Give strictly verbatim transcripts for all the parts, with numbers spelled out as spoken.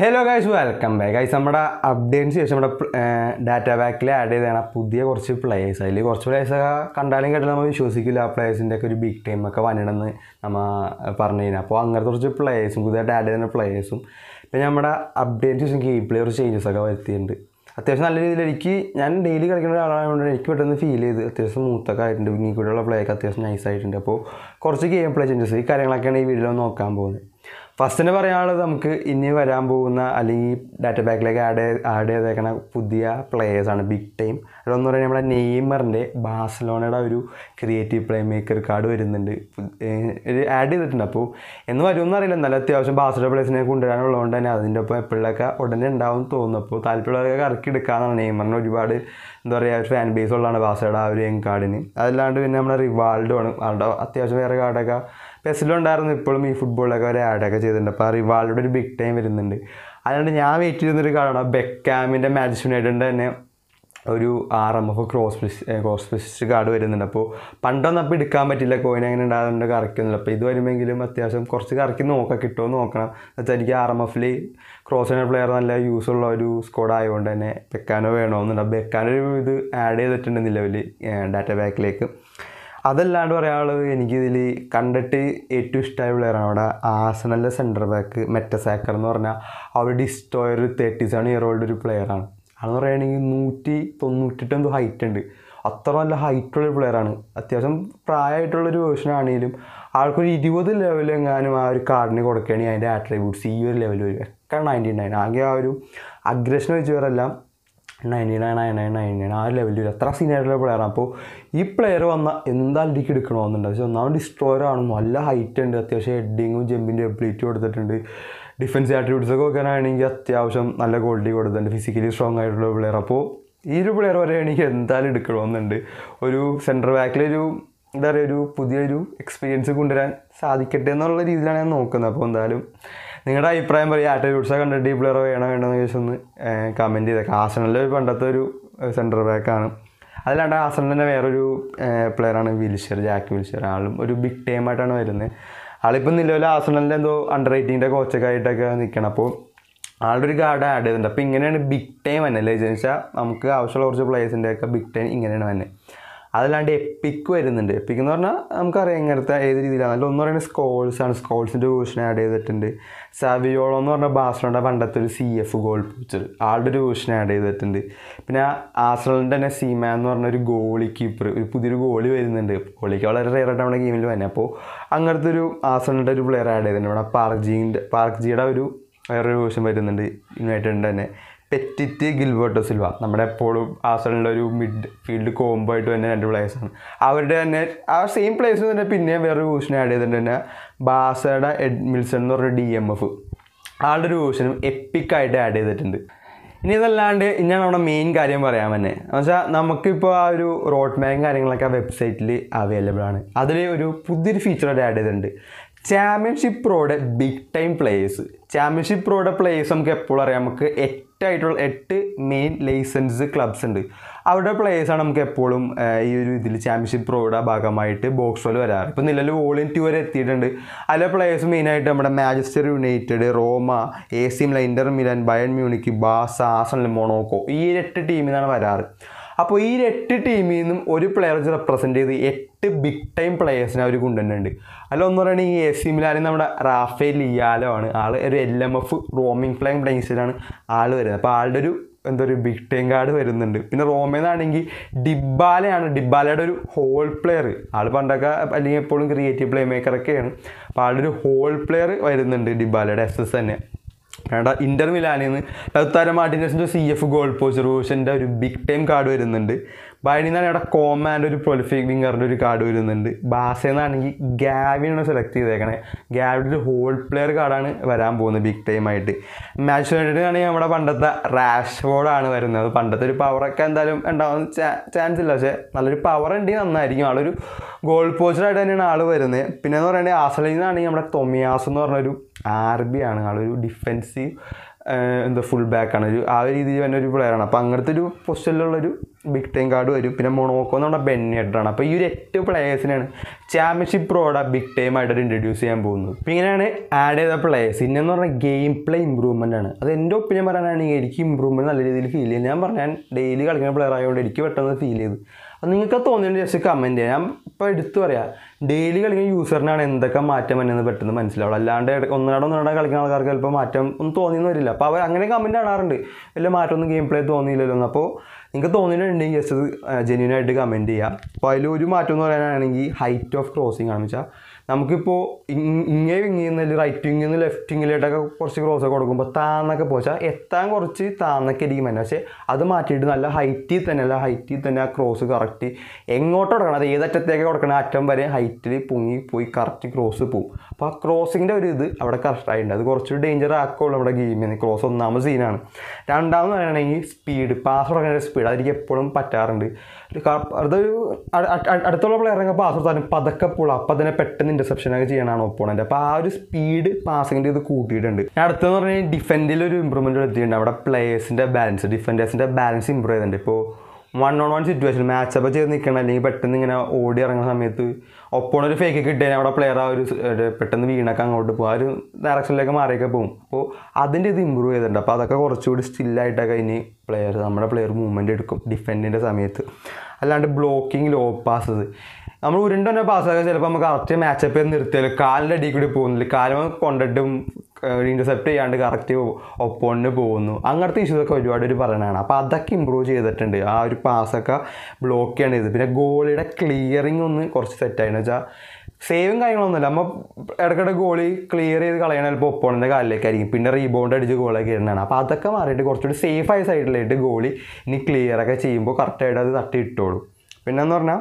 Hello guys, welcome back. Guys, നമ്മുടെ updates ശേഷം നമ്മുടെ ഡാറ്റാ ബാക്കിൽ ആഡ് ചെയ്താണ് പുതിയ കുറച്ച് പ്ലേയേഴ്സ്. അതിൽ കുറച്ച് പ്ലേയേഴ്സ് കണ്ടാലും കേട്ടാലും നമ്മൾ വിശ്വസിക്കില്ല ആ പ്ലേയേഴ്സിൻ്റെ ഒക്കെ ഒരു ബിഗ് ടൈം ഒക്കെ വന്നിടണമെന്ന് നമ്മൾ പറഞ്ഞു കഴിഞ്ഞാൽ. അപ്പോൾ അങ്ങനത്തെ കുറച്ച് പ്ലേയേഴ്സും പുതിയതായിട്ട് ആഡ് ചെയ്യുന്ന പ്ലേയേഴ്സും പിന്നെ നമ്മുടെ അപ്ഡേറ്റ്സ് ശേഷം ഗെയിം പ്ലേ കുറച്ച് ചേഞ്ചസ് ഒക്കെ വരുത്തിയിട്ടുണ്ട്. അത്യാവശ്യം നല്ല രീതിയിൽ എനിക്ക് ഞാൻ ഡെയിലി കളിക്കുന്ന ഒരാളായതുകൊണ്ട് എനിക്ക് പെട്ടെന്ന് ഫീൽ ചെയ്ത് അത്യാവശ്യം മൂത്തൊക്കെ ആയിട്ടുണ്ട്. ഇനി കൂടെയുള്ള പ്ലേയൊക്കെ അത്യാവശ്യം നൈസായിട്ടുണ്ട്. അപ്പോൾ കുറച്ച് ഗെയിം പ്ലേ ചേഞ്ചസ് ഈ കാര്യങ്ങളൊക്കെയാണ് ഈ വീഡിയോയിൽ നോക്കാൻ പോകുന്നത്. ഫസ്റ്റ് തന്നെ പറയാനുള്ളത് നമുക്ക് ഇനി വരാൻ പോകുന്ന അല്ലെങ്കിൽ ഡാറ്റാ ബാക്കിലേക്ക് ആഡ് ആഡ് ചെയ്തേക്കുന്ന പുതിയ പ്ലേയേഴ്സാണ് ബിഗ് ടൈം. അതൊന്ന് പറയുന്നത് നമ്മുടെ നെയ്മറിൻ്റെ ബാഴ്സലോണയുടെ ഒരു ക്രിയേറ്റീവ് പ്ലേ മേക്കർ കാർഡ് വരുന്നുണ്ട്, ആഡ് ചെയ്തിട്ടുണ്ട്. അപ്പോൾ എന്ന് വരുമെന്ന് അറിയില്ല, എന്നാലും അത്യാവശ്യം ബാഴ്സലോണ പ്ലേയേഴ്സിനെ കൊണ്ടുവരാനുള്ളതുകൊണ്ട് തന്നെ അതിൻ്റെ ഒപ്പം എപ്പോഴൊക്കെ ഉടനെ ഉണ്ടാവും തോന്നുന്നു. അപ്പോൾ താല്പര്യമുള്ളവരൊക്കെ ഇറക്കി എടുക്കാമെന്നാണ്. നെയ്മറിന് ഒരുപാട് എന്താ പറയുക ഒരു ഫാൻ ബേസ് ഉള്ളതാണ് ബാഴ്സലോണ ആ ഒരു യങ് കാർഡിന്. അതല്ലാണ്ട് പിന്നെ നമ്മുടെ റിവാൾഡോ ആണ്, അവിടെ അത്യാവശ്യം വേറെ കാർഡൊക്കെ പെസിലുണ്ടായിരുന്നു, ഇപ്പോഴും ഈ ഫുട്ബോളിലൊക്കെ ഒരു ആഡൊക്കെ ചെയ്തിട്ടുണ്ട്. അപ്പോൾ ആ റിവാൾഡോയുടെ ഒരു ബിഗ് ടൈം വരുന്നുണ്ട്. അതുകൊണ്ട് ഞാൻ വെയിറ്റ് ചെയ്യുന്നൊരു കാർഡാണ് ബെക്കാമിൻ്റെ മാഞ്ചസ്റ്റർ യുണൈറ്റഡിൻ്റെ തന്നെ ഒരു R M F cross fish cross fish card വരുന്നുണ്ട്. അപ്പോൾ പണ്ടൊന്നും അപ്പോൾ എടുക്കാൻ പറ്റില്ല, കോയിൻ അങ്ങനെ ഉണ്ടാകുന്നുണ്ട്, കറക്കുന്നില്ല. അപ്പോൾ ഇത് വരുമെങ്കിലും അത്യാവശ്യം കുറച്ച് കറക്കി നോക്കാം, കിട്ടുമോ നോക്കണം. എന്നുവെച്ചാൽ എനിക്ക് ആർ എം എഫിൽ ക്രോസ് ചെയ്യുന്ന പ്ലെയർ നല്ല യൂസ് ഉള്ള ഒരു സ്ക്വാഡ് ആയതുകൊണ്ട് തന്നെ ബെക്കാനോ വേണമെന്നുണ്ട്. ബെക്കാനോ ഒരു ഇത് ആഡ് ചെയ്തിട്ടുണ്ട് നിലവിൽ ഡാറ്റാ ബാക്കിലേക്ക്. അതല്ലാണ്ട് പറയാനുള്ളത് എനിക്കിതിൽ കണ്ടിട്ട് ഏറ്റവും ഇഷ്ടമായ പ്ലെയറാണ് അവിടെ ആഴ്സണലിൻ്റെ സെൻറ്റർ ബാക്ക് മെറ്റസാക്കർ എന്ന് പറഞ്ഞാൽ അവർ destroyer thirty seven year old ഒരു പ്ലെയറാണ്. അതെന്ന് പറയുകയാണെങ്കിൽ നൂറ്റി തൊണ്ണൂറ്റെട്ട് ഹൈറ്റ് ഉണ്ട്, അത്ര നല്ല ഹൈറ്റുള്ളൊരു പ്ലെയറാണ്. അത്യാവശ്യം പ്രായമായിട്ടുള്ളൊരു വേർഷനാണെങ്കിലും ആൾക്കൊരു ഇരുപത് ലെവലെങ്ങാനും ആ ഒരു കാർഡിന് കൊടുക്കുകയാണെങ്കിൽ അതിൻ്റെ ആട്രിബ്യൂട്ട്സ് ഈ ഒരു ലെവൽ വരും ഒക്കെ നയൻറ്റി നയൻ. ആകെ ആ ഒരു അഗ്രഷൻ വെച്ച് വരെല്ലാം ninety nine nine nine nine nine ആ ഒരു ലെവലിൽ വരും. അത്ര സീനിയറായിട്ടുള്ള പ്ലെയറാണ്. അപ്പോൾ ഈ പ്ലെയർ വന്നാൽ എന്തായാലും എനിക്ക് എടുക്കണമെന്നുണ്ട്. പക്ഷേ ഒന്നാമത് ഡിസ്ട്രോയറാണ്, നല്ല ഹൈറ്റ് ഉണ്ട്, അത്യാവശ്യം ഹെഡിങ്ങും ജമ്പിൻ്റെ എബിലിറ്റി കൊടുത്തിട്ടുണ്ട്. ഡിഫൻസ് ആട്രിബ്യൂട്ട്സ് ഒക്കെ നോക്കാനാണെങ്കിൽ അത്യാവശ്യം നല്ല ക്വാളിറ്റി കൊടുത്തിട്ടുണ്ട്, ഫിസിക്കലി സ്ട്രോങ് ആയിട്ടുള്ള പ്ലെയർ. അപ്പോൾ ഈ ഒരു പ്ലെയർ പറയുകയാണെങ്കിൽ എന്തായാലും എടുക്കണമെന്നുണ്ട്. ഒരു സെൻറ്റർ ബാക്കിലൊരു എന്താ പറയുക ഒരു പുതിയൊരു എക്സ്പീരിയൻസ് കൊണ്ടുവരാൻ സാധിക്കട്ടെ എന്നുള്ള രീതിയിലാണ് ഞാൻ നോക്കുന്നത്. അപ്പോൾ എന്തായാലും നിങ്ങളുടെ അഭിപ്രായം പറയുക, ആട്രിബ്യൂട്ട്സൊക്കെ കണ്ടിട്ട് ഈ പ്ലെയർ വേണോ വേണമെന്ന് ചോദിച്ചാൽ ഒന്ന് കമൻറ്റ് ചെയ്തേക്കാം. ആഴ്സണലിൻ്റെ ഒരു പണ്ടത്തെ ഒരു സെൻറ്റർ ബാക്കാണ്. അതിലാണ്ട് ആഴ്സണലിൻ്റെ വേറൊരു പ്ലെയറാണ് വിൽഷർ, ജാക്ക് വിൽഷർ. ആളും ഒരു ബിഗ് ടൈമായിട്ടാണ് വരുന്നത്. ആളിപ്പോൾ നിലവിൽ ആഴ്സണലിൻ്റെ എന്തോ അണ്ടർ റേറ്റിങ്ങിൻ്റെ കോച്ചൊക്കെ ആയിട്ടൊക്കെ നിൽക്കണം. അപ്പോൾ ആളുടെ ഒരു കാർഡ് ആഡ് ചെയ്തിട്ടുണ്ട്. അപ്പോൾ ഇങ്ങനെയാണ് ബിഗ് ടൈം തന്നെ അല്ലേ വെച്ചാൽ നമുക്ക് ആവശ്യമുള്ള കുറച്ച് പ്ലേയേഴ്സിൻ്റെയൊക്കെ ബിഗ് ടൈം ഇങ്ങനെയാണ് തന്നെ. അതല്ലാണ്ട് എപ്പിക്ക് വരുന്നുണ്ട്. എപ്പിക്ക് എന്ന് പറഞ്ഞാൽ നമുക്കറിയാം ഇങ്ങനത്തെ ഏത് രീതിയിലാണ്. അതിൽ ഒന്ന് പറയുന്നത് സ്കോൾസാണ്, സ്കോൾസിൻ്റെ വേർഷൻ ആഡ് ചെയ്തിട്ടുണ്ട്. സാവിയോളോ എന്ന് പറഞ്ഞാൽ ബാഴ്സലോണയുടെ പണ്ടത്തെ ഒരു സി എഫ് ഗോൾ പോച്ചർ, ആളുടെ ഒരു വേർഷൻ ആഡ് ചെയ്തിട്ടുണ്ട്. പിന്നെ ആഴ്സണലിൻ്റെ തന്നെ സീമാൻ എന്ന് പറഞ്ഞ ഒരു ഗോളി കീപ്പർ, ഒരു പുതിയൊരു ഗോളി വരുന്നുണ്ട്. ഗോളിക്ക് വളരെ റെയറായിട്ട് നമ്മുടെ ഗെയിമിൽ തന്നെ. അപ്പോൾ അങ്ങനത്തെ ഒരു ആഴ്സണലിൻ്റെ ഒരു പ്ലെയർ ആഡ് ചെയ്തിട്ടുണ്ട്. ഇവിടെ പാർക്ജിൻ്റെ പാർക്ജിയുടെ ഒരു വേറൊരു വേർഷൻ വരുന്നുണ്ട് യുണൈറ്റഡിൻ്റെ തന്നെ. പെറ്റിറ്റ് ഗിൽബർട്ടോ സിൽവ, നമ്മുടെ എപ്പോഴും ആഴ്സണലിൻ്റെ ഒരു മിഡ് ഫീൽഡ് കോംബോ ആയിട്ട് തന്നെ രണ്ട് പ്ലേയേഴ്സാണ്. അവരുടെ തന്നെ ആ സെയിം പ്ലേയേഴ്സ് തന്നെ പിന്നെയും വേറൊരു വേർഷൻ ആഡ് ചെയ്തിട്ടുണ്ട് തന്നെ. ബാസയുടെ എഡ് മിൽസൺ എന്ന് പറഞ്ഞ ഡി എം എഫ് ആളുടെ ഒരു വേർഷനും എപ്പിക്കായിട്ട് ആഡ് ചെയ്തിട്ടുണ്ട്. ഇനി ഇതല്ലാണ്ട് ഇനിയാണ് നമ്മുടെ മെയിൻ കാര്യം പറയാൻ തന്നെ. എന്ന് വെച്ചാൽ നമുക്കിപ്പോൾ ആ ഒരു റോഡ് മാപ്പും കാര്യങ്ങളൊക്കെ ആ വെബ്സൈറ്റിൽ അവൈലബിൾ ആണ്. അതിൽ ഒരു പുതിയൊരു ഫീച്ചറായിട്ട് ആഡ് ചെയ്തിട്ടുണ്ട്, ചാമ്പ്യൻഷിപ്പ് പ്രോയുടെ ബിഗ് ടൈം പ്ലേയേഴ്സ്. ചാമ്പ്യൻഷിപ്പ് പ്രോയുടെ പ്ലേയേഴ്സ് നമുക്ക് എപ്പോഴും അറിയാം, നമുക്ക് എട്ടായിട്ടുള്ള എട്ട് മെയിൻ ലൈസൻസ് ക്ലബ്സ് ഉണ്ട്. അവരുടെ പ്ലേയേഴ്സാണ് നമുക്ക് എപ്പോഴും ഈ ഒരു ഇതിൽ ചാമ്പ്യൻഷിപ്പ് പ്രോയുടെ ഭാഗമായിട്ട് ബോക്സ് റോൾ വരാറ്. ഇപ്പോൾ നിലവിൽ വോളിയം ടു വരെ എത്തിയിട്ടുണ്ട്. അതിലെ പ്ലേയേഴ്സ് മെയിനായിട്ട് നമ്മുടെ Manchester United, Roma, A C Milan, Inter Milan, Bayern Munich, ബാസ, ആഴ്സണൽ, മൊണോക്കോ, ഈ എട്ട് ടീമിൽ നിന്നാണ് വരാറ്. അപ്പോൾ ഈ എട്ട് ടീമിൽ നിന്നും ഒരു പ്ലെയർ റെപ്രസെൻറ്റ് ചെയ്ത് എട്ട് ബിഗ് ടൈം പ്ലേയേഴ്സിനെ അവർ കൊണ്ടുവന്നിട്ടുണ്ട്. അതിലൊന്ന് പറയുന്നത് ഈ എ സി മിലാനിൽ നമ്മുടെ റാഫേൽ ലിയാലോ ആണ്. ആൾ ഒരു L M F roaming flying പ്ലേസിലാണ് ആൾ വരുന്നത്. അപ്പോൾ ആളുടെ ഒരു എന്താ ഒരു ബിഗ് ടൈം കാർഡ് വരുന്നുണ്ട്. പിന്നെ റോമേന്നാണെങ്കിൽ ഡിബാലയാണ്, ഡിബാലയുടെ ഒരു ഹോൾ പ്ലെയർ. ആൾ പണ്ടൊക്കെ അല്ലെങ്കിൽ എപ്പോഴും ക്രിയേറ്റീവ് പ്ലേ മേക്കറൊക്കെയാണ്. അപ്പോൾ ആളുടെ ഒരു ഹോൾ പ്ലെയർ വരുന്നുണ്ട് ഡിബാലയുടെ എസ് എസ് തന്നെ. വേണ്ട ഇന്റർ മിലാനിൽ നിന്ന് ലൗതാരോ മാർട്ടിനസിൻ്റെ സി എഫ് ഗോൾ പോച്ചർ വേർഷൻ്റെ ഒരു ബിഗ് ടൈം കാർഡ് വരുന്നുണ്ട്. ബയണിൽ നിന്നാണ് ഇവിടെ കോമാൻ്റെ ഒരു പ്രൊലിഫിക് വിങ്ങറിൻ്റെ ഒരു കാർഡ് വരുന്നുണ്ട്. ബാസയിൽ നിന്നാണെങ്കിൽ ഗാവിനാണ് സെലക്ട് ചെയ്തേക്കണേ. ഗാവിയുടെ ഒരു ഹോൾ പ്ലെയർ കാർഡാണ് വരാൻ പോകുന്നത് ബിഗ് ടൈമായിട്ട്. മാഞ്ചസ്റ്റർ യുണൈറ്റഡിനാണെങ്കിൽ നമ്മുടെ പണ്ടത്തെ റാഷ്ഫോർഡാണ് വരുന്നത്. പണ്ടത്തെ ഒരു പവറൊക്കെ എന്തായാലും ഉണ്ടാവാൻ ചാൻസ് ഇല്ല, പക്ഷേ നല്ലൊരു പവർ ഉണ്ടെങ്കിൽ നന്നായിരിക്കും. ആളൊരു ഗോൾ പോച്ചറായിട്ട് തന്നെയാണ് ആൾ വരുന്നത്. പിന്നെ എന്ന് പറയുന്നത് ആഴ്സണലിൽ നിന്നാണെങ്കിൽ നമ്മുടെ ടൊമിയാസ് എന്ന് പറഞ്ഞൊരു ആർ ബി ആണ്, ആളൊരു ഡിഫെൻസീവ് എന്താ ഫുൾ ബാക്കാണ്, ഒരു ആ ഒരു രീതിയിൽ തന്നെ ഒരു പ്ലെയറാണ്. അപ്പോൾ അങ്ങനത്തെ ഒരു പൊസിഷനിലുള്ളൊരു ബിഗ് ടൈം കാർഡ് വരും. പിന്നെ മൊണോക്കോ എന്ന് പറഞ്ഞാൽ ബെന്നിയഡറാണ്. അപ്പോൾ ഈ ഒരു എട്ട് പ്ലേയേഴ്സിനാണ് ചാമ്പ്യൻഷിപ്പ് പ്രോയുടെ ബിഗ് ടൈം ആയിട്ട് ഇൻട്രൊഡ്യൂസ് ചെയ്യാൻ പോകുന്നത്. അപ്പോൾ ഇങ്ങനെയാണ് ആഡ് ചെയ്ത പ്ലേയേഴ്സ്. ഇന്നെന്ന് പറഞ്ഞാൽ ഗെയിം പ്ലേ ഇമ്പ്രൂവ്മെൻ്റ് ആണ്. അത് എൻ്റെ ഒപ്പീനിയൻ പറയാനാണെങ്കിൽ എനിക്ക് ഇമ്പ്രൂവ്മെൻറ്റ് നല്ല രീതിയിൽ ഫീൽ ചെയ്യും. ഞാൻ പറഞ്ഞാൽ ഡെയിലി കളിക്കുന്ന പ്ലെയർ ആയതുകൊണ്ട് എനിക്ക് പെട്ടെന്ന് ഫീൽ ചെയ്തു. അപ്പോൾ നിങ്ങൾക്ക് തോന്നിയിട്ട് ജസ്റ്റ് കമൻറ്റ് ചെയ്യാം. ഞാൻ ഇപ്പോൾ എടുത്തു പറയാം, ഡെയിലി കളിക്കുന്ന യൂസറിനാണ് എന്തൊക്കെ മാറ്റം വന്നെന്ന് പെട്ടെന്ന് മനസ്സിലാവുള്ളൂ. അല്ലാണ്ട് ഒന്നരാടം ഒന്നരാടം കളിക്കുന്ന ആൾക്കാർക്ക് ചിലപ്പോൾ മാറ്റം ഒന്നും തോന്നിയെന്ന് വരില്ല. അപ്പോൾ അവർ അങ്ങനെ കമൻറ്റ് കാണാറുണ്ട്, വലിയ മാറ്റമൊന്നും ഗെയിം പ്ലേ തോന്നിയില്ലല്ലോ എന്ന്. അപ്പോൾ നിങ്ങൾക്ക് തോന്നിയിട്ടുണ്ടെങ്കിൽ ജസ്റ്റ് അത് ജെന്യൂനായിട്ട് കമൻറ്റ് ചെയ്യാം. അപ്പോൾ അതിൽ ഒരു മാറ്റം എന്ന് പറയാനാണെങ്കിൽ ഹൈറ്റ് ഓഫ് ക്രോസിംഗ് ആണെന്ന് വെച്ചാൽ നമുക്കിപ്പോൾ ഇങ്ങേ വിങ്ങിൽ റൈറ്റ് വിങ്ങിൽ നിന്ന് ലെഫ്റ്റ് വിങ്ങിലോട്ടൊക്കെ കുറച്ച് ക്രോസൊക്കെ കൊടുക്കുമ്പോൾ താന്നൊക്കെ പോച്ചാൽ എത്താൻ കുറച്ച് താന്നൊക്കെ ഇരിക്കും തന്നെ. പക്ഷേ അത് മാറ്റിയിട്ട് നല്ല ഹൈറ്റിൽ തന്നെ അല്ല ഹൈറ്റിൽ തന്നെ ആ ക്രോസ് കറക്റ്റ് എങ്ങോട്ട് കൊടുക്കണം, അത് ഏതറ്റത്തേക്ക് കൊടുക്കണം അറ്റം വരെ ഹൈറ്റിൽ പൊങ്ങി പോയി കറക്റ്റ് ക്രോസ് പോകും. അപ്പോൾ ആ ക്രോസിങ്ങിൻ്റെ ഒരു ഇത് അവിടെ കറക്റ്റായിട്ടുണ്ട്. അത് കുറച്ചൊരു ഡേഞ്ചർ ആക്കുള്ളൂ നമ്മുടെ ഗെയിമിൽ. ക്രോസ് ഒന്നാമത് സീനാണ്. രണ്ടാമെന്ന് പറയുകയാണെങ്കിൽ സ്പീഡ്, പാസ് കൊടുക്കുന്ന സ്പീഡ് അതെനിക്ക് എപ്പോഴും പറ്റാറുണ്ട്. അതൊരു അടുത്തുള്ള പ്ലെയറിനൊക്കെ പാസ് കൊടുത്താലും പതക്കെ പോളും, അപ്പം തന്നെ പെട്ടെന്ന് ഇൻ്റർസെപ്ഷനൊക്കെ ചെയ്യാനാണ് ഒപ്പോണൻ്റ്. അപ്പോൾ ആ ഒരു സ്പീഡ് പാസിങ്ങിൻ്റെ ഇത് കൂട്ടിയിട്ടുണ്ട്. അടുത്തെന്ന് പറഞ്ഞാൽ ഡിഫെൻഡിൽ ഒരു ഇമ്പ്രൂവ്മെൻറ്റ് എടുത്തിട്ടുണ്ട്. അവിടെ പ്ലേയേഴ്സിൻ്റെ ബാലൻസ്, ഡിഫൻഡേഴ്സിൻ്റെ ബാലൻസ് ഇമ്പ്രൂവ് ചെയ്തിട്ടുണ്ട്. ഇപ്പോൾ one on one situation matchup ചെയ്ത് നിൽക്കണം, അല്ലെങ്കിൽ പെട്ടെന്ന് ഇങ്ങനെ ഓടി ഇറങ്ങുന്ന സമയത്ത് ഒപ്പോണ ഒരു ഫേക്ക് കിട്ടിയാൽ അവിടെ പ്ലെയർ ആ ഒരു പെട്ടെന്ന് വീണൊക്കെ അങ്ങോട്ട് പോകും, ആ ഒരു ഡയറക്ഷനിലേക്ക് മാറിയൊക്കെ പോകും. അപ്പോൾ അതിൻ്റെ ഇത് ഇമ്പ്രൂവ് ചെയ്തിട്ടുണ്ട്. അപ്പോൾ അതൊക്കെ കുറച്ചുകൂടി സ്റ്റില്ലായിട്ടൊക്കെ ഇനി പ്ലെയർ നമ്മുടെ പ്ലെയർ മൂവ്മെൻറ്റ് എടുക്കും ഡിഫെൻഡിൻ്റെ സമയത്ത്. അല്ലാണ്ട് ബ്ലോക്കിംഗ്, ലോ പാസസ് നമ്മൾ ഉരുണ്ട് തന്നെ പാസ്സൊക്കെ ചിലപ്പോൾ നമുക്ക് കറക്റ്റ് മാച്ചപ്പ് ചെയ്ത് നിർത്തിയാൽ കാലിൻ്റെ അടിയിൽ കൂടി പോകുന്നില്ല, കാലം കൊണ്ടിട്ടും ഇൻ്റർസെപ്റ്റ് ചെയ്യാണ്ട് കറക്റ്റ് ഒപ്പോണിന് പോകുന്നു. അങ്ങനത്തെ ഇഷ്യൂസൊക്കെ ഒരുപാട് ഒരു പറയണതാണ്. അപ്പോൾ അതൊക്കെ ഇമ്പ്രൂവ് ചെയ്തിട്ടുണ്ട്. ആ ഒരു പാസ്സൊക്കെ ബ്ലോക്ക് ചെയ്യേണ്ട ഇത്. പിന്നെ ഗോളിയുടെ ക്ലിയറിങ് ഒന്ന് കുറച്ച് സെറ്റായെന്ന് വെച്ചാൽ സേവും കാര്യങ്ങളൊന്നുമില്ല. നമ്മൾ ഇടയ്ക്കിടെ ഗോളി ക്ലിയർ ചെയ്ത് കളയണ ചിലപ്പോൾ ഒപ്പോണിൻ്റെ കാലിലേക്കായിരിക്കും, പിന്നെ റീബൗണ്ട് അടിച്ച് ഗോളൊക്കെ ഇടുന്നതാണ്. അപ്പോൾ അതൊക്കെ മാറിയിട്ട് കുറച്ചുകൂടി സേഫായ സൈഡിലായിട്ട് ഗോളി ഇനി ക്ലിയറൊക്കെ ചെയ്യുമ്പോൾ കറക്റ്റായിട്ട് അത് തട്ടി ഇട്ടോളും. പിന്നെന്ന് പറഞ്ഞാൽ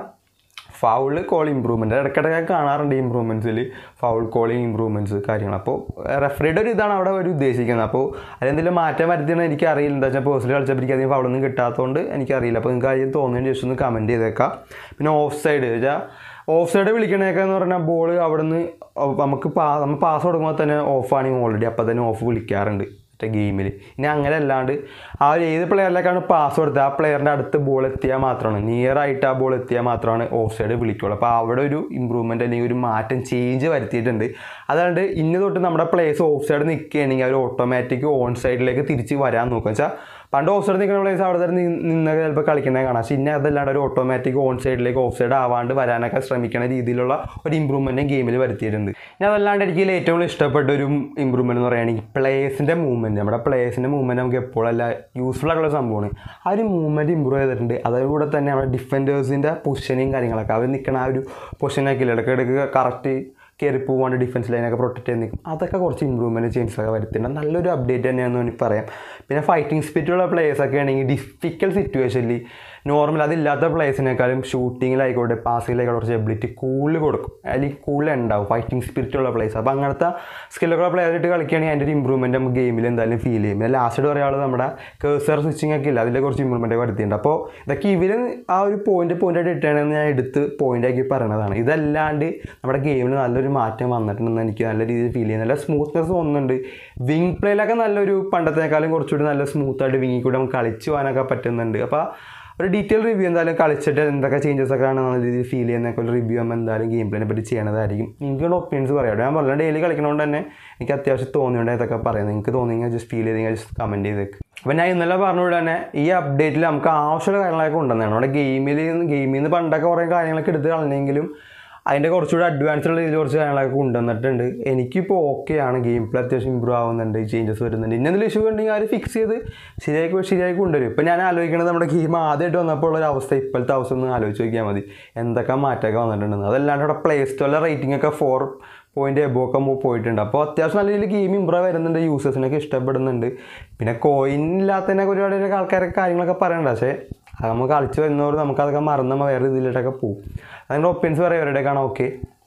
ഫൗൾ കോൾ ഇമ്പ്രൂവ്മെൻറ്റ് ഇടയ്ക്കിടയ്ക്ക് കാണാറുണ്ട്. ഇമ്പ്രൂവ്മെൻറ്റ്സിൽ ഫൗൾ കോളിങ് ഇമ്പ്രൂവ്മെൻറ്റ്സ് കാര്യങ്ങൾ. അപ്പോൾ റെഫറിയുടെ ഒരു ഇതാണ് അവിടെ ഒരു ഉദ്ദേശിക്കുന്നത്. അപ്പോൾ അതിലെന്തെങ്കിലും മാറ്റം വരുത്തിയെന്ന് എനിക്ക് അറിയില്ല. എന്താ വെച്ചാൽ പേഴ്സണൽ കളിച്ചപ്പോൾ എനിക്ക് അധികം ഫൗളൊന്നും കിട്ടാത്തതുകൊണ്ട് എനിക്കറിയില്ല. അപ്പോൾ നിങ്ങൾക്ക് അതിൽ തോന്നുന്നതിന് ജസ്റ്റ് ഒന്ന് കമൻറ്റ് ചെയ്തേക്കാം. പിന്നെ ഓഫ് സൈഡ് വെച്ചാൽ ഓഫ് സൈഡ് വിളിക്കണേക്കെ എന്ന് പറഞ്ഞാൽ ബോൾ അവിടെ നിന്ന് നമുക്ക് പാ നമ്മൾ പാസ് കൊടുക്കുമ്പോൾ തന്നെ ഓഫാണെങ്കിൽ ഓൾറെഡി അപ്പോൾ തന്നെ ഓഫ് വിളിക്കാറുണ്ട് ഗെയിമിൽ. ഇനി അങ്ങനെ അല്ലാണ്ട് ആ ഒരു ഏത് പ്ലെയറിലേക്കാണ് പാസ് കൊടുത്തത് ആ പ്ലെയറിൻ്റെ അടുത്ത് ബോൾ എത്തിയാൽ മാത്രമാണ്, നിയർ ആയിട്ട് ആ ബോൾ എത്തിയാൽ മാത്രമാണ് ഓഫ് സൈഡ് വിളിക്കുള്ളൂ. അപ്പോൾ അവിടെ ഒരു ഇമ്പ്രൂവ്മെൻറ്റ് അല്ലെങ്കിൽ ഒരു മാറ്റം ചേഞ്ച് വരുത്തിയിട്ടുണ്ട്. അതുകൊണ്ട് ഇന്ന് തൊട്ട് നമ്മുടെ പ്ലേയേഴ്സ് ഓഫ് സൈഡ് നിൽക്കുകയാണെങ്കിൽ അവർ ഓട്ടോമാറ്റിക് ഓൺ സൈഡിലേക്ക് തിരിച്ച് വരാൻ നോക്കുക. വെച്ചാൽ പണ്ട് ഓഫ് സൈഡ് നിൽക്കുന്ന പ്ലേയേഴ്സ് അവിടെ തന്നെ നിന്നൊക്കെ ചിലപ്പോൾ കളിക്കുന്നത് കാണാം. പക്ഷേ ഇനി അതല്ലാണ്ട് ഒരു ഓട്ടോമാറ്റിക് ഓൺ സൈഡിലേക്ക് ഓഫ് സൈഡ് ആവാണ്ട് വരാനൊക്കെ ശ്രമിക്കുന്ന രീതിയിലുള്ള ഒരു ഇമ്പ്രൂവ്മെൻറ്റും ഗെയിമിൽ വരുത്തിയിട്ടുണ്ട്. ഇനി അതല്ലാണ്ട് എനിക്ക് ഏറ്റവും ഇഷ്ടപ്പെട്ട ഒരു ഇമ്പ്രൂവ്മെൻറ്റ് എന്ന് പറയുകയാണെങ്കിൽ പ്ലേയേഴ്സിൻ്റെ മൂവ്മെൻറ്റ്. നമ്മുടെ പ്ലേയേഴ്സിൻ്റെ മൂവ്മെൻറ്റ് നമുക്ക് എപ്പോഴല്ല യൂസ്ഫുൾ ആയിട്ടുള്ള സംഭവമാണ്. ആ ഒരു മൂവ്മെൻറ്റ് ഇമ്പ്രൂവ് ചെയ്തിട്ടുണ്ട്. അതോടെ തന്നെ നമ്മുടെ ഡിഫൻഡേഴ്സിൻ്റെ പൊസിഷനിങ് കാര്യങ്ങളൊക്കെ അവർ നിൽക്കുന്ന ആ ഒരു പൊസിഷനൊക്കെ ഇല്ല, ഇടയ്ക്കിടയ്ക്ക് കറക്റ്റ് കയറി പോകാണ്ട് ഡിഫൻസ് ലൈനൊക്കെ പ്രൊട്ടക്റ്റ് ചെയ്ത് നിൽക്കും. അതൊക്കെ കുറച്ച് ഇമ്പ്രൂവ്മെൻറ്റ് ചേഞ്ചസൊക്കെ വരുത്തിയിട്ടുണ്ട്. നല്ലൊരു അപ്ഡേറ്റ് തന്നെയാണെന്ന് എനിക്ക് പറയാം. പിന്നെ ഫൈറ്റിംഗ് സ്പിരിറ്റുള്ള പ്ലേയേഴ്സൊക്കെ ആണെങ്കിൽ ഡിഫിക്കൽട്ട് സിറ്റുവേഷനിൽ നോർമൽ അതില്ലാത്ത പ്ലേയേഴ്സിനേക്കാളും ഷൂട്ടിങ്ങിലായിക്കോട്ടെ പാസിങ്ങിലായിക്കോട്ടെ കുറച്ച് എബിലിറ്റി കൂടുതൽ കൊടുക്കും, അല്ലെങ്കിൽ കൂടുതൽ ഉണ്ടാവും ഫൈറ്റിംഗ് സ്പിരിറ്റുള്ള പ്ലേയേഴ്സ്. അപ്പോൾ അങ്ങനത്തെ സ്കില്ലൊക്കെ പ്ലെയറായിട്ട് കളിക്കുകയാണെങ്കിൽ അതിൻ്റെ ഒരു ഇമ്പ്രൂവ്മെൻറ്റ് നമുക്ക് ഗെയിമിൽ എന്തായാലും ഫീൽ ചെയ്യും. പിന്നെ ലാസ്റ്റ് പറയാനുള്ളത് നമ്മുടെ കേഴ്സർ സ്വിച്ചിങ് ഒക്കെ ഇല്ല, അതിൻ്റെ കുറച്ച് ഇമ്പ്രൂവ്മെൻറ്റ് വരുത്തിയിട്ടുണ്ട്. അപ്പോൾ ഇതൊക്കെ ഇവർ ആ ഒരു പോയിൻറ്റ് പോയിൻ്റായിട്ട് ഇട്ടാണെന്ന് ഞാൻ എടുത്ത് പോയിൻ്റാക്കി പറയണതാണ്. ഇതല്ലാണ്ട് നമ്മുടെ ഗെയിമിൽ നല്ലൊരു മാറ്റം വന്നിട്ടുണ്ടെന്ന് എനിക്ക് നല്ല രീതിയിൽ ഫീൽ ചെയ്യുന്നു. നല്ല സ്മൂത്ത്നെസ് തോന്നുന്നുണ്ട്. വിങ് പ്ലേയിലൊക്കെ നല്ലൊരു പണ്ടത്തേക്കാളും കുറച്ചുകൂടി നല്ല സ്മൂത്തായിട്ട് വിങ്ങിൽ കൂടി നമുക്ക് കളിച്ച് പോകാനൊക്കെ പറ്റുന്നുണ്ട്. അപ്പോൾ ഒരു ഡീറ്റെയിൽ റിവ്യൂ എന്തായാലും കളിച്ചിട്ട് എന്തൊക്കെ ചേഞ്ചസ് ഒക്കെ ആണ് നല്ല രീതിയിൽ ഫീൽ ചെയ്യുന്നതൊക്കെ ഒരു റിവ്യൂ ആകുമ്പോൾ എന്തായാലും ഗെയിം പ്ലേനെ പറ്റി ചെയ്യണതായിരിക്കും. നിങ്ങളുടെ ഒപ്പീനിയൻസ് പറയാം. ഞാൻ പറഞ്ഞാൽ ഡെയിലി കളിക്കണോണ്ട് തന്നെ എനിക്ക് അത്യാവശ്യം തോന്നിയോണ്ട് ഇതൊക്കെ പറയുന്നത്. നിങ്ങൾക്ക് തോന്നിയെങ്കിൽ ജസ്റ്റ് ഫീൽ ചെയ്തെങ്കിൽ ജസ്റ്റ് കമൻറ്റ് ചെയ്തേക്ക്. അപ്പോൾ ഞാൻ ഇന്നലെ പറഞ്ഞുകൊണ്ട് തന്നെ ഈ അപ്ഡേറ്റിൽ നമുക്ക് ആവശ്യമുള്ള കാര്യങ്ങളൊക്കെ ഉണ്ടെന്നാണ്. നമ്മുടെ ഗെയിമിൽ ഗെയിമിൽ നിന്ന് പണ്ടൊക്കെ കുറേ കാര്യങ്ങളൊക്കെ എടുത്ത് കളഞ്ഞെങ്കിലും അതിൻ്റെ കുറച്ചുകൂടി അഡ്വാൻസ് ഉള്ള രീതിയിൽ കുറച്ച് കാര്യങ്ങളൊക്കെ കൊണ്ടുവന്നിട്ടുണ്ട്. എനിക്കിപ്പോൾ ഓക്കെയാണ്, ഗെയിം പ്ലേ അത്യാവശ്യം ഇമ്പ്രൂവ് ആവുന്നുണ്ട്, ചേഞ്ചസ് വരുന്നുണ്ട്. ഇനി എന്തെങ്കിലും ഇഷ്യൂ ഉണ്ടെങ്കിൽ അത് ഫിക്സ് ചെയ്ത് ശരിയാക്കി ശരിയാക്കി കൊണ്ടുവരും. ഇപ്പോൾ ഞാൻ ആലോചിക്കുന്നത് നമ്മുടെ ഗെയിം ആദ്യമായിട്ട് വന്നപ്പോൾ ഉള്ളൊരു അവസ്ഥ ഇപ്പോഴത്തെ അവസ്ഥ ഒന്ന് ആലോചിച്ച് നോക്കിയാൽ മതി, എന്തൊക്കെ മാറ്റമൊക്കെ വന്നിട്ടുണ്ടെന്ന്. അതല്ലാണ്ട് ഇവിടെ പ്ലേ സ്റ്റോറിലെ റേറ്റിംഗ് ഒക്കെ ഫോർ പോയിൻ്റ് എബോ ഒക്കെ പോയിട്ടുണ്ട്. അപ്പോൾ അത്യാവശ്യം നല്ല രീതിയിൽ ഗെയിം ഇമ്പ്രൂവ് വരുന്നുണ്ട്, യൂസേഴ്സിനൊക്കെ ഇഷ്ടപ്പെടുന്നുണ്ട്. പിന്നെ കോയിൻ ഇല്ലാത്തതിനൊക്കെ ഒരുപാട് ആൾക്കാരൊക്കെ കാര്യങ്ങളൊക്കെ പറയുന്നുണ്ട്. പക്ഷേ അത് നമ്മൾ കളിച്ച് വരുന്നവർ നമുക്കതൊക്കെ മറന്ന് നമ്മൾ വേറെ രീതിയിലോട്ടൊക്കെ പോകും. അതിൻ്റെ ഒപ്പീനിയൻസ് പറയാം, അവരുടെയൊക്കെയാണ് ഓക്കെ.